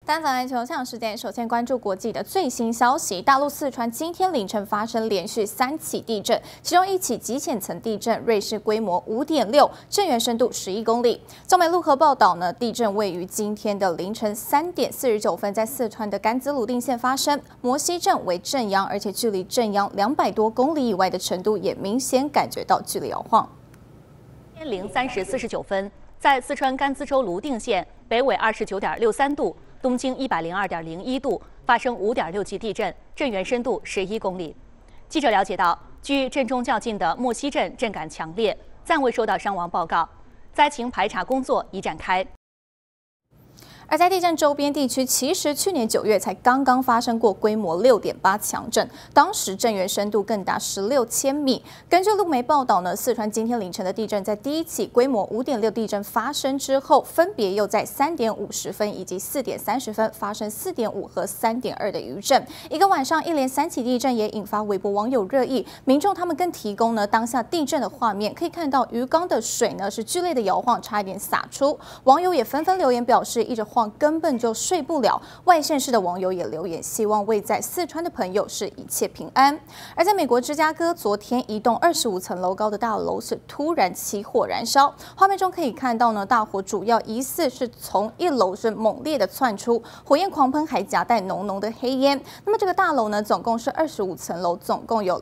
单早篮球向时间，首先关注国际的最新消息。大陆四川今天凌晨发生连续3起地震，其中1起极浅层地震，瑞士规模5.6，震源深度11公里。中美陆合报道呢，地震位于今天的凌晨3点49分，在四川的甘孜泸定县发生，摩西镇为震央，而且距离震央200多公里以外的程度也明显感觉到剧烈摇晃。 天03时49分，在四川甘孜州泸定县北纬29.63度。 东经102.01度发生5.6级地震，震源深度11公里。记者了解到，距震中较近的莫西镇震感强烈，暂未收到伤亡报告，灾情排查工作已展开。 而在地震周边地区，其实去年9月才刚刚发生过规模6.8强震，当时震源深度更达16千米。根据路媒报道呢，四川今天凌晨的地震，在第1起规模5.6地震发生之后，分别又在3点50分以及4点30分发生4.5和3.2的余震。一个晚上一连3起地震，也引发微博网友热议。民众他们更提供呢当下地震的画面，可以看到鱼缸的水呢是剧烈的摇晃，差一点洒出。网友也纷纷留言表示，一直晃根本就睡不了。外县市的网友也留言，希望位在四川的朋友是一切平安。而在美国芝加哥，昨天一栋25层楼高的大楼是突然起火燃烧，画面中可以看到呢，大火主要疑似是从1楼是猛烈的窜出，火焰狂喷，还夹带浓浓的黑烟。那么这个大楼呢，总共是25层楼，总共有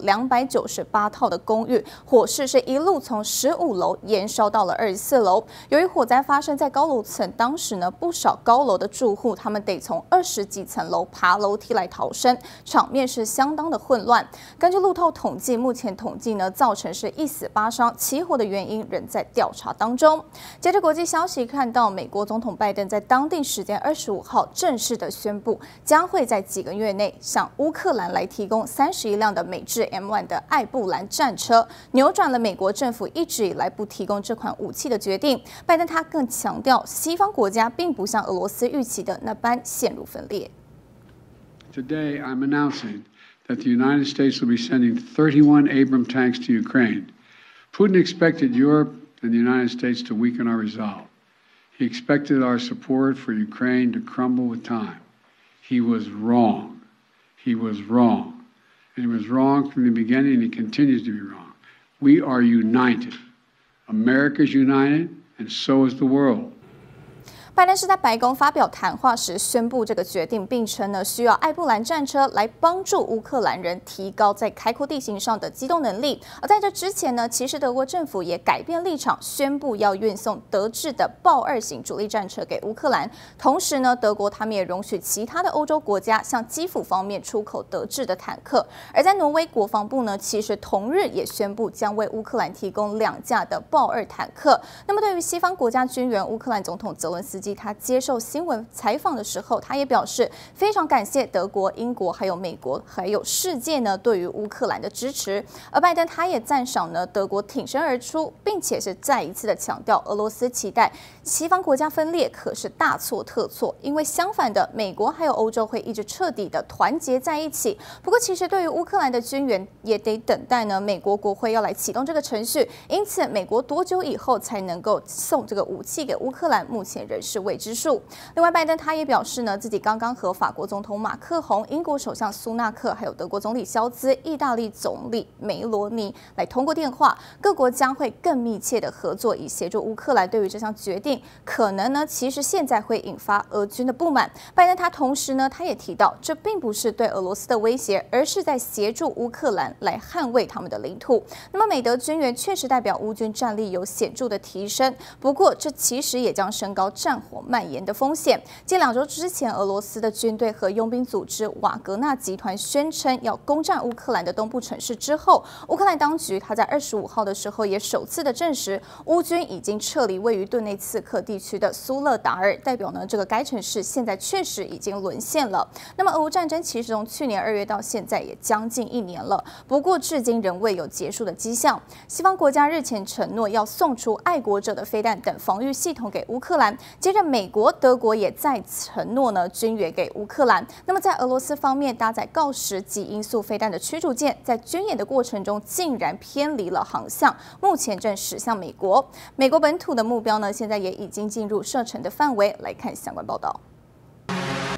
298套的公寓，火势是一路从15楼延烧到了24楼。由于火灾发生在高楼层，当时呢不少高楼的住户他们得从20几层楼爬楼梯来逃生，场面是相当的混乱。根据路透统计，目前统计呢造成是1死8伤，起火的原因仍在调查当中。接着国际消息，看到美国总统拜登在当地时间25号正式的宣布，将会在几个月内向乌克兰来提供31辆的美制 M1 的艾布兰战车，扭转了美国政府一直以来不提供这款武器的决定。拜登他更强调，西方国家并不像俄罗斯预期的那般陷入分裂。 Today, I'm announcing that the United States will be sending 31 Abrams tanks to Ukraine. Putin expected Europe and the United States to weaken our resolve. He expected our support for Ukraine to crumble with time. He was wrong. He was wrong. And he was wrong from the beginning, and he continues to be wrong. We are united. America's united, and so is the world. 拜登是在白宫发表谈话时宣布这个决定，并称呢需要艾布兰战车来帮助乌克兰人提高在开阔地形上的机动能力。而在这之前呢，其实德国政府也改变立场，宣布要运送德制的豹2型主力战车给乌克兰。同时呢，德国他们也容许其他的欧洲国家向基辅方面出口德制的坦克。而在挪威国防部呢，其实同日也宣布将为乌克兰提供2架的豹2坦克。那么对于西方国家军援，乌克兰总统泽伦斯基他接受新闻采访的时候，他也表示非常感谢德国、英国、还有美国、还有世界呢对于乌克兰的支持。而拜登他也赞赏呢德国挺身而出，并且是再一次的强调，俄罗斯期待西方国家分裂可是大错特错，因为相反的，美国还有欧洲会一直彻底的团结在一起。不过，其实对于乌克兰的军援，也得等待呢美国国会要来启动这个程序，因此美国多久以后才能够送这个武器给乌克兰，目前仍是未知数。另外，拜登他也表示呢，自己刚刚和法国总统马克宏、英国首相苏纳克，还有德国总理肖兹、意大利总理梅罗尼来通过电话，各国将会更密切的合作，以协助乌克兰。对于这项决定，可能呢，其实现在会引发俄军的不满。拜登他同时呢，他也提到，这并不是对俄罗斯的威胁，而是在协助乌克兰来捍卫他们的领土。那么，美德军援确实代表乌军战力有显著的提升，不过这其实也将升高战火蔓延的风险。继2周之前，俄罗斯的军队和佣兵组织瓦格纳集团宣称要攻占乌克兰的东部城市之后，乌克兰当局他在25号的时候也首次的证实，乌军已经撤离位于顿内茨克地区的苏勒达尔，代表呢这个该城市现在确实已经沦陷了。那么俄乌战争其实从去年2月到现在也将近1年了，不过至今仍未有结束的迹象。西方国家日前承诺要送出爱国者的飞弹等防御系统给乌克兰，接着美国、德国也再承诺呢军援给乌克兰。那么在俄罗斯方面，搭载锆石级音速飞弹的驱逐舰在军演的过程中竟然偏离了航向，目前正驶向美国。美国本土的目标呢，现在也已经进入射程的范围。来看相关报道。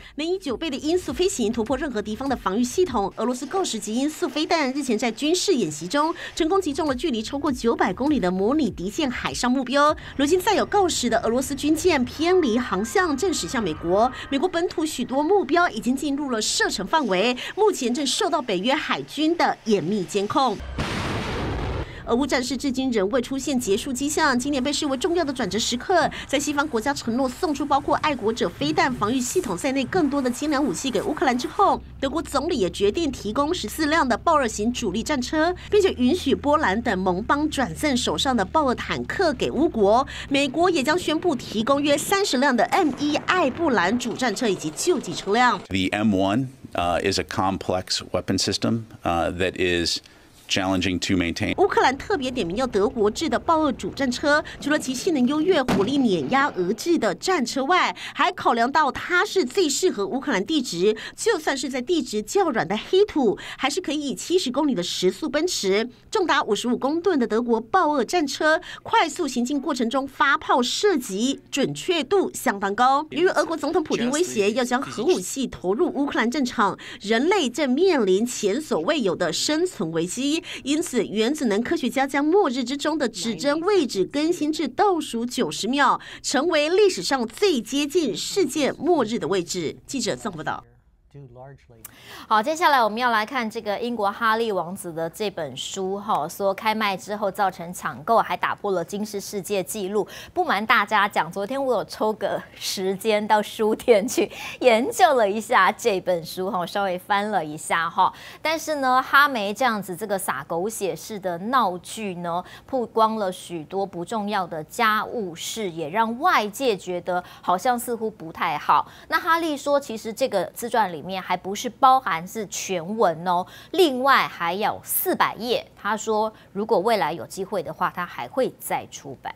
能以9倍的音速飞行突破任何敌方的防御系统。俄罗斯构时级音速飞弹日前在军事演习中成功击中了距离超过900公里的模拟敌舰海上目标。如今再有构时的俄罗斯军舰偏离航向，正驶向美国。美国本土许多目标已经进入了射程范围，目前正受到北约海军的严密监控。俄乌战事至今仍未出现结束迹象，今年被视为重要的转折时刻。在西方国家承诺送出包括爱国者飞弹防御系统在内更多的精良武器给乌克兰之后，德国总理也决定提供14辆的豹2型主力战车，并且允许波兰等盟邦转赠手上的豹2坦克给乌国。美国也将宣布提供约30辆的 M1 艾布兰主战车以及救济车辆。 The M1 is a complex weapon system that is challenging to maintain. 乌克兰特别点名要德国制的豹2主战车，除了其性能优越、火力碾压俄制的战车外，还考量到它是最适合乌克兰地质，就算是在地质较软的黑土，还是可以以70公里的时速奔驰。重达55公吨的德国豹2战车，快速行进过程中发炮射击准确度相当高。由于俄国总统普丁威胁要将核武器投入乌克兰战场，人类正面临前所未有的生存危机。因此，原子能科学家将末日之中的指针位置更新至倒数90秒，成为历史上最接近世界末日的位置。记者综合报道。 好，接下来我们要来看这个英国哈利王子的这本书说开卖之后造成抢购，还打破了金氏世界纪录。不瞒大家讲，昨天我有抽个时间到书店去研究了一下这本书稍微翻了一下但是呢，哈梅这样子这个撒狗血式的闹剧呢，曝光了许多不重要的家务事，也让外界觉得好像似乎不太好。那哈利说，其实这个自传里面还不是包含是全文另外还有400页。他说，如果未来有机会的话，他还会再出版。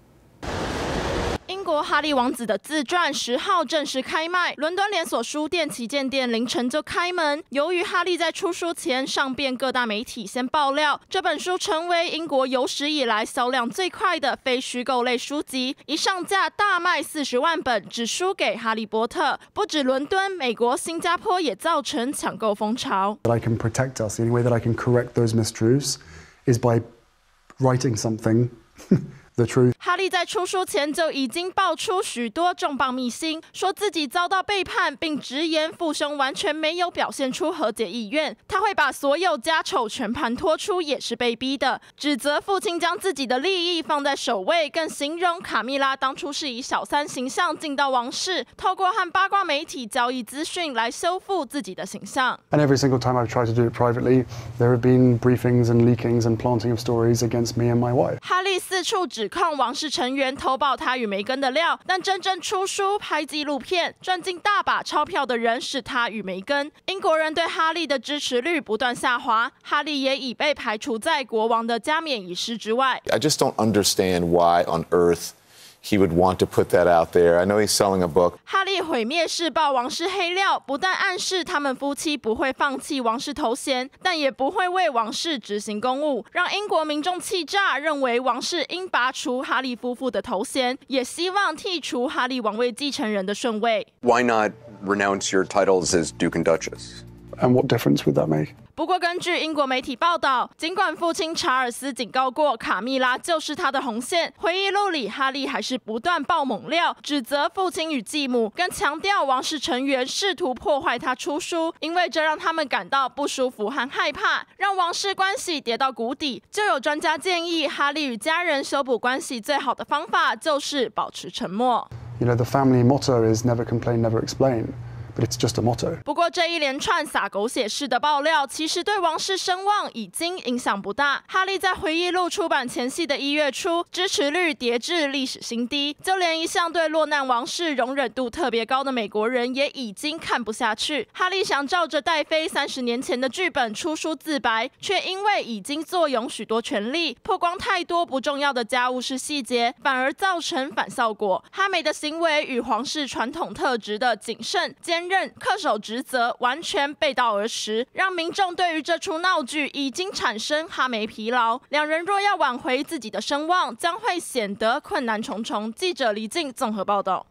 英国哈利王子的自传10号正式开卖，伦敦连锁书店旗舰店凌晨就开门。由于哈利在出书前上遍各大媒体先爆料，这本书成为英国有史以来销量最快的非虚构类书籍，一上架大卖40万本，只输给哈利波特。不止伦敦，美国、新加坡也造成抢购风潮。 I can protect us. The only way that I can correct those mistruths is by writing something. The truth. 哈利在出书前就已经爆出许多重磅秘辛，说自己遭到背叛，并直言父兄完全没有表现出和解意愿。他会把所有家丑全盘托出，也是被逼的，指责父亲将自己的利益放在首位，更形容卡蜜拉当初是以小三形象进到王室，透过和八卦媒体交易资讯来修复自己的形象。 And every single time I've tried to do it privately, there have been briefings and leakings and planting of stories against me and my wife. 哈利四处指控王室成员偷爆他与梅根的料，但真正出书、拍纪录片、赚进大把钞票的人是他与梅根。英国人对哈利的支持率不断下滑，哈利也已被排除在国王的加冕仪式之外。 I just don't understand why on earth he would want to put that out there. I know he's selling a book. 哈利毁灭世报王室黑料，不但暗示他们夫妻不会放弃王室头衔，但也不会为王室执行公务，让英国民众气炸，认为王室应拔除哈利夫妇的头衔，也希望剔除哈利王位继承人的顺位。 Why not renounce your titles as Duke and Duchess? And what difference would that make? 不过，根据英国媒体报道，尽管父亲查尔斯警告过卡蜜拉就是他的红线，回忆录里哈利还是不断爆猛料，指责父亲与继母，更强调王室成员试图破坏他出书，因为这让他们感到不舒服和害怕，让王室关系跌到谷底。就有专家建议，哈利与家人修补关系最好的方法就是保持沉默。 You know, the family motto is never complain, never explain. But it's just a motto. 不过这一连串撒狗血式的爆料，其实对王室声望已经影响不大。哈利在回忆录出版前夕的1月初，支持率跌至历史新低，就连一向对落难王室容忍度特别高的美国人也已经看不下去。哈利想照着戴妃30年前的剧本出书自白，却因为已经坐拥许多权力，曝光太多不重要的家务事细节，反而造成反效果。哈梅的行为与皇室传统特质的谨慎、坚韧、恪守职责完全背道而驰，让民众对于这出闹剧已经产生哈梅疲劳。两人若要挽回自己的声望，将会显得困难重重。记者黎静综合报道。